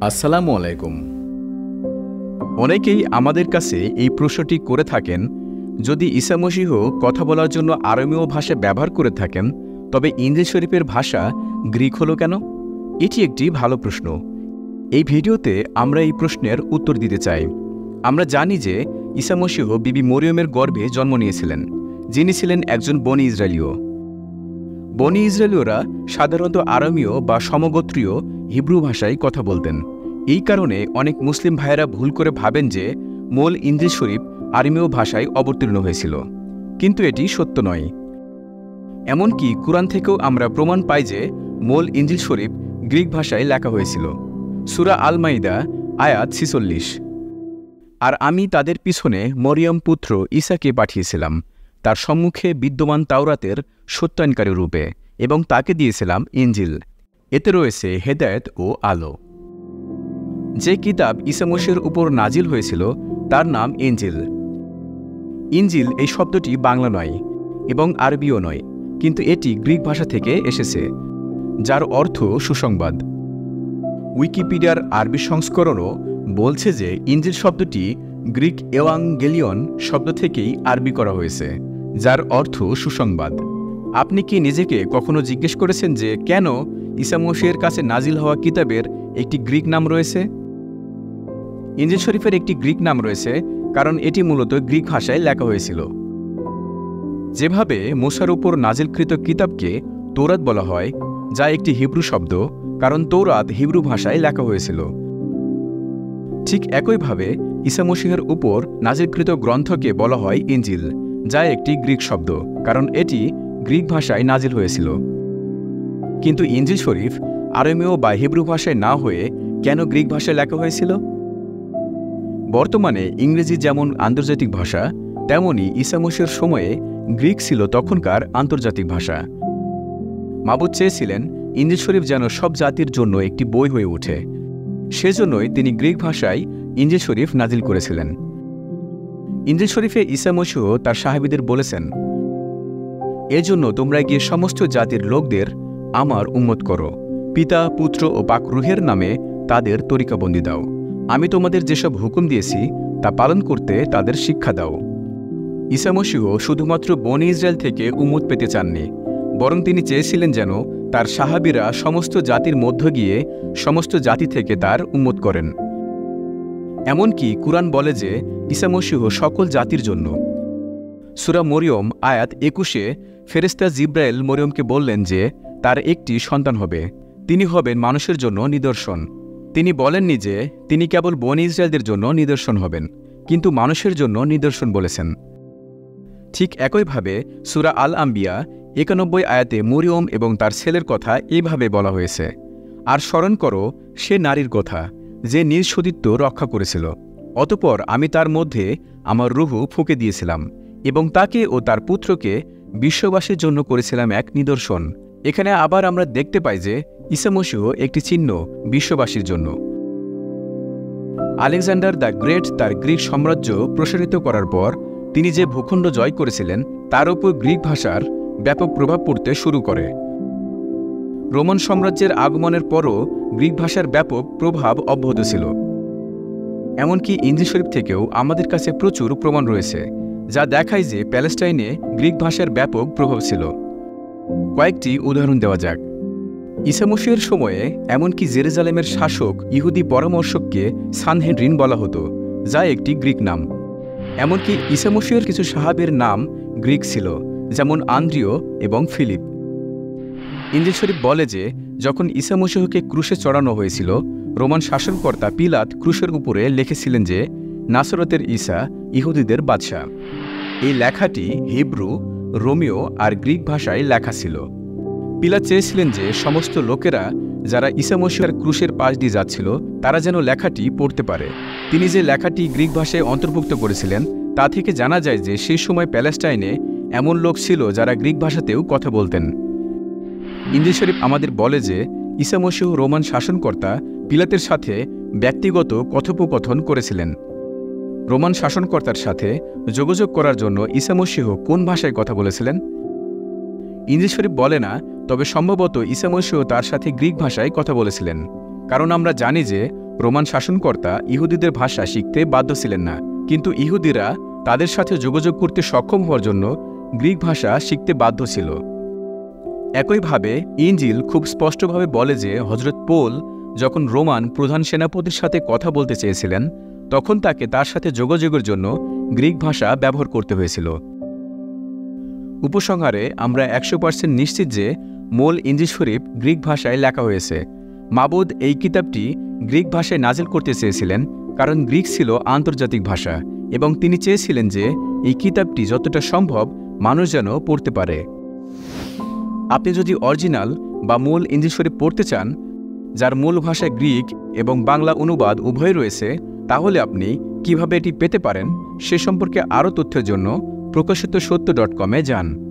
আসসালামু আলাইকুম। অনেকেই আমাদের কাছে এই প্রশ্নটি করে থাকেন, যদি ঈসা মসীহ কথা বলার জন্য আরামীয় ভাষা ব্যবহার করে থাকেন, তবে ইনজিল শরীফের ভাষা গ্রিক হলো কেন? এটি একটি ভালো প্রশ্ন। এই ভিডিওতে আমরা এই প্রশ্নের উত্তর দিতে চাই। আমরা জানি যে ঈসা মসীহ বিবি মরিয়মের গর্ভে জন্ম নিয়েছিলেন, যিনি ছিলেন একজন বনি ইসরায়েলীয়। বনি ইসরায়েলীয়রা সাধারণত আরামীয় বা সমগোত্রীয় হিব্রু ভাষায় কথা বলতেন। এই কারণে অনেক মুসলিম ভাইয়েরা ভুল করে ভাবেন যে মূল ইনজিল শরীফ আরামীয় ভাষায় অবতীর্ণ হয়েছিল, কিন্তু এটি সত্য নয়। এমনকি কুরআন থেকেও আমরা প্রমাণ পাই যে মূল ইনজিল শরীফ গ্রিক ভাষায় লেখা হয়েছিল। সূরা আল মাইদা আয়াত ৪৬। আর আমি তাদের পিছনে মরিয়ম পুত্র ঈসাকে পাঠিয়েছিলাম, তার সম্মুখে বিদ্যমান তাওরাতের সত্যায়নকারী রূপে, এবং তাকে দিয়েছিলাম ইনজিল। এতে রয়েছে হেদায়েত ও আলো। যে কিতাব ঈসা মসীহের উপর নাজিল হয়েছিল তার নাম ইনজিল। ইনজিল এই শব্দটি বাংলা নয় এবং আরবীয় নয়, কিন্তু এটি গ্রিক ভাষা থেকে এসেছে, যার অর্থ সুসংবাদ। উইকিপিডিয়ার আরবি সংস্করণও বলছে যে ইনজিল শব্দটি গ্রিক এওয়াঙ্গেলিয়ন শব্দ থেকেই আরবি করা হয়েছে, যার অর্থ সুসংবাদ। আপনি কি নিজেকে কখনো জিজ্ঞেস করেছেন যে কেন ঈসা মসীহের কাছে নাজিল হওয়া কিতাবের একটি গ্রিক নাম রয়েছে? ইনজিল শরীফের একটি গ্রিক নাম রয়েছে কারণ এটি মূলত গ্রিক ভাষায় লেখা হয়েছিল। যেভাবে মুসার উপর নাজিলকৃত কিতাবকে তৌরাত বলা হয়, যা একটি হিব্রু শব্দ, কারণ তৌরাত হিব্রু ভাষায় লেখা হয়েছিল, ঠিক একইভাবে ঈসা মসীহের উপর নাজিলকৃত গ্রন্থকে বলা হয় ইনজিল, যা একটি গ্রিক শব্দ, কারণ এটি গ্রিক ভাষায় নাজিল হয়েছিল। কিন্তু ইনজিল শরীফ আরামীয় বা হিব্রু ভাষায় না হয়ে কেন গ্রিক ভাষায় লেখা হয়েছিল? বর্তমানে ইংরেজি যেমন আন্তর্জাতিক ভাষা, তেমনি ঈসা মসীহের সময়ে গ্রিক ছিল তখনকার আন্তর্জাতিক ভাষা। মাবুদ চেয়েছিলেন ইনজিল শরীফ যেন সব জাতির জন্য একটি বই হয়ে ওঠে, সেজন্যই তিনি গ্রিক ভাষায় ইনজিল শরীফ নাজিল করেছিলেন। ইনজিল শরীফে ঈসা মসীহ তার সাহাবীদের বলেছেন, এজন্য তোমরা গিয়ে সমস্ত জাতির লোকদের আমার উম্মত করো, পিতা পুত্র ও পাক রূহের নামে তাদের তরিকাবন্দি দাও। আমি তোমাদের যেসব হুকুম দিয়েছি তা পালন করতে তাদের শিক্ষা দাও। ঈসা মসীহ শুধুমাত্র বনি ইসরায়েল থেকে উম্মত পেতে চাননি, বরং তিনি চেয়েছিলেন যেন তার সাহাবীরা সমস্ত জাতির মধ্য গিয়ে সমস্ত জাতি থেকে তার উম্মত করেন। এমনকি কুরআন বলে যে ঈসা মসীহ সকল জাতির জন্য। সূরা মরিয়ম আয়াত ২১-এ ফেরেশতা জিবরাইল মরিয়মকে বললেন যে তার একটি সন্তান হবে, তিনি হবেন মানুষের জন্য নিদর্শন। তিনি বলেননি যে তিনি কেবল বনি ইসরায়েলদের জন্য নিদর্শন হবেন, কিন্তু মানুষের জন্য নিদর্শন বলেছেন। ঠিক একইভাবে সূরা আল আম্বিয়া ৯১ আয়াতে মরিয়ম এবং তার ছেলের কথা এইভাবে বলা হয়েছে, আর স্মরণ করো সে নারীর কথা যে নিজ সতীত্ব রক্ষা করেছিল, অতঃপর আমি তার মধ্যে আমার রূহ ফুঁকে দিয়েছিলাম এবং তাকে ও তার পুত্রকে বিশ্ববাসীর জন্য করেছিলাম এক নিদর্শন। এখানে আবার আমরা দেখতে পাই যে ঈসা মসীহ একটি চিহ্ন বিশ্ববাসীর জন্য। আলেকজান্ডার দ্য গ্রেট তার গ্রিক সাম্রাজ্য প্রসারিত করার পর তিনি যে ভূখণ্ড জয় করেছিলেন তার উপর গ্রিক ভাষার ব্যাপক প্রভাব পড়তে শুরু করে। রোমান সাম্রাজ্যের আগমনের পরও গ্রিক ভাষার ব্যাপক প্রভাব অব্যাহত ছিল। এমনকি ইনজিল শরীফ থেকেও আমাদের কাছে প্রচুর প্রমাণ রয়েছে যা দেখায় যে প্যালেস্টাইনে গ্রিক ভাষার ব্যাপক প্রভাব ছিল। কয়েকটি উদাহরণ দেওয়া যাক। ঈসা মসীহের সময়ে এমনকি জেরুজালেমের শাসক ইহুদি পরামর্শককে সানহেড্রিন বলা হতো, যা একটি গ্রিক নাম। এমনকি ঈসা মসীহের কিছু সাহাবীর নাম গ্রিক ছিল, যেমন আন্দ্রিয় এবং ফিলিপ। ইনজিল শরীফ বলে যে যখন ঈসা মসীহকে ক্রুশে চড়ানো হয়েছিল, রোমান শাসনকর্তা পিলাত ক্রুশের উপরে লিখেছিলেন যে নাসরতের ঈসা ইহুদিদের বাদশাহ। এই লেখাটি হিব্রু, রোমীয় আর গ্রিক ভাষায় লেখা ছিল। পিলাত চেয়েছিলেন যে সমস্ত লোকেরা যারা ঈসা মসীহের ক্রুশের পাশ দিয়ে যাচ্ছিল তারা যেন লেখাটি পড়তে পারে। তিনি যে লেখাটি গ্রিক ভাষায় অন্তর্ভুক্ত করেছিলেন তা থেকে জানা যায় যে সেই সময় প্যালেস্টাইনে এমন লোক ছিল যারা গ্রিক ভাষাতেও কথা বলতেন। ইনজিল শরীফ আমাদের বলে যে ঈসা মসীহ রোমান শাসনকর্তা পিলাতের সাথে ব্যক্তিগত কথোপকথন করেছিলেন। রোমান শাসনকর্তার সাথে যোগাযোগ করার জন্য ঈসা মসীহ কোন ভাষায় কথা বলেছিলেন? ইনজিল শরীফ বলে না, তবে সম্ভবত ঈসা মসীহ তার সাথে গ্রিক ভাষায় কথা বলেছিলেন, কারণ আমরা জানি যে রোমান শাসনকর্তা ইহুদিদের ভাষা শিখতে বাধ্য ছিলেন না, কিন্তু ইহুদিরা তাদের সাথে যোগাযোগ করতে সক্ষম হওয়ার জন্য গ্রিক ভাষা শিখতে বাধ্য ছিল। একইভাবে ইনজিল খুব স্পষ্টভাবে বলে যে হযরত পৌল যখন রোমান প্রধান সেনাপতির সাথে কথা বলতে চেয়েছিলেন, তখন তাকে তার সাথে যোগাযোগের জন্য গ্রিক ভাষা ব্যবহার করতে হয়েছিল। উপসংহারে আমরা 100% নিশ্চিত যে মূল ইনজিল শরীফ গ্রিক ভাষায় লেখা হয়েছে। মাবুদ এই কিতাবটি গ্রিক ভাষায় নাজিল করতে চেয়েছিলেন, কারণ গ্রিক ছিল আন্তর্জাতিক ভাষা এবং তিনি চেয়েছিলেন যে এই কিতাবটি যতটা সম্ভব মানুষ যেন পড়তে পারে। আপনি যদি অরিজিনাল বা মূল ইনজিল শরীফ পড়তে চান, যার মূল ভাষা গ্রিক এবং বাংলা অনুবাদ উভয় রয়েছে, তাহলে আপনি কিভাবে এটি পেতে পারেন সে সম্পর্কে আরও তথ্যের জন্য প্রকাশিতসত্য.com-এ যান।